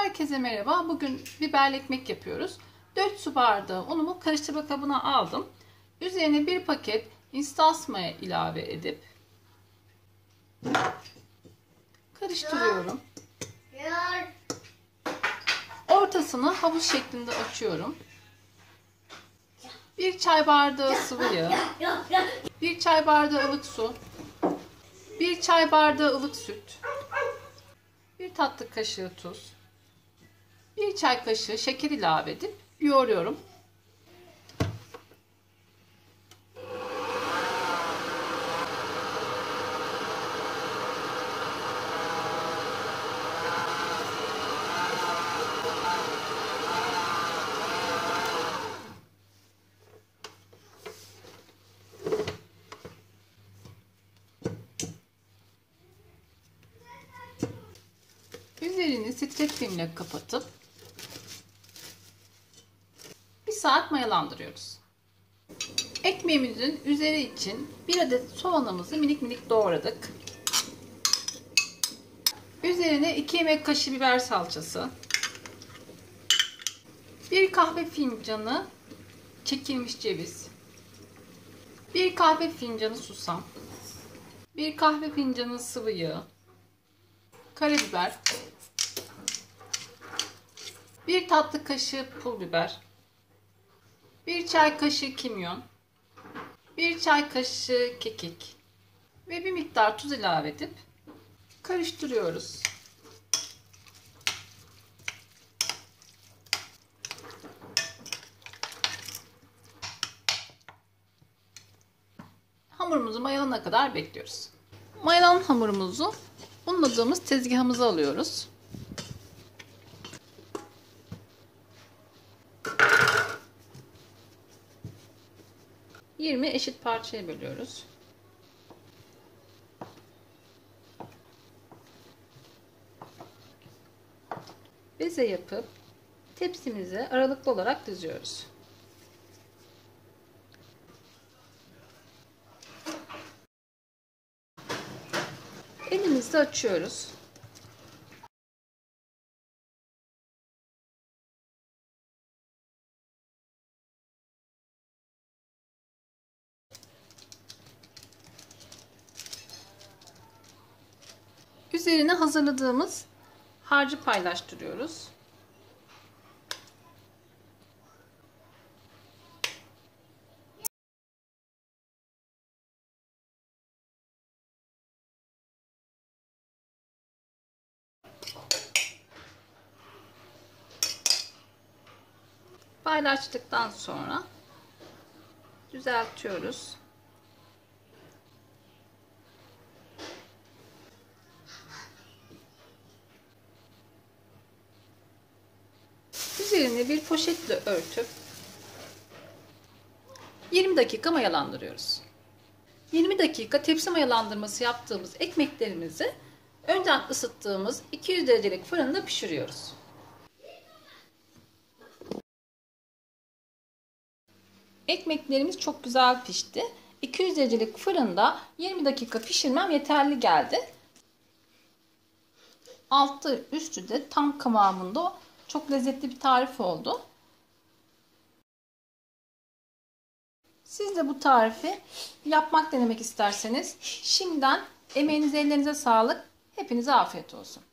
Herkese merhaba. Bugün biberli ekmek yapıyoruz. 4 su bardağı unumu karıştırma kabına aldım. Üzerine bir paket instant maya ilave edip karıştırıyorum. Ortasını havuç şeklinde açıyorum. 1 çay bardağı sıvı yağ, 1 çay bardağı ılık su, 1 çay bardağı ılık süt, 1 tatlı kaşığı tuz, 1 çay kaşığı şeker ilave edip yoğuruyorum. Üzerini streç filmle kapatıp 1 saat mayalandırıyoruz. Ekmeğimizin üzeri için 1 adet soğanımızı minik minik doğradık. Üzerine 2 yemek kaşığı biber salçası, 1 kahve fincanı çekilmiş ceviz, 1 kahve fincanı susam, 1 kahve fincanı sıvı yağ, karabiber, 1 tatlı kaşığı pul biber, 1 çay kaşığı kimyon, 1 çay kaşığı kekik ve bir miktar tuz ilave edip karıştırıyoruz. Hamurumuzu mayalanana kadar bekliyoruz. Mayalanan hamurumuzu unladığımız tezgahımıza alıyoruz. Eşit parçaya bölüyoruz. Beze yapıp tepsimize aralıklı olarak diziyoruz. Elimizle açıyoruz. Üzerine hazırladığımız harcı paylaştırıyoruz. Paylaştıktan sonra düzeltiyoruz. Üzerini bir poşetle örtüp 20 dakika mayalandırıyoruz. 20 dakika tepsi mayalandırması yaptığımız ekmeklerimizi önceden ısıttığımız 200 derecelik fırında pişiriyoruz. Ekmeklerimiz çok güzel pişti. 200 derecelik fırında 20 dakika pişirmem yeterli geldi. Altı üstü de tam kıvamında çok lezzetli bir tarif oldu. Siz de bu tarifi denemek isterseniz şimdiden emeğinize ellerinize sağlık. Hepinize afiyet olsun.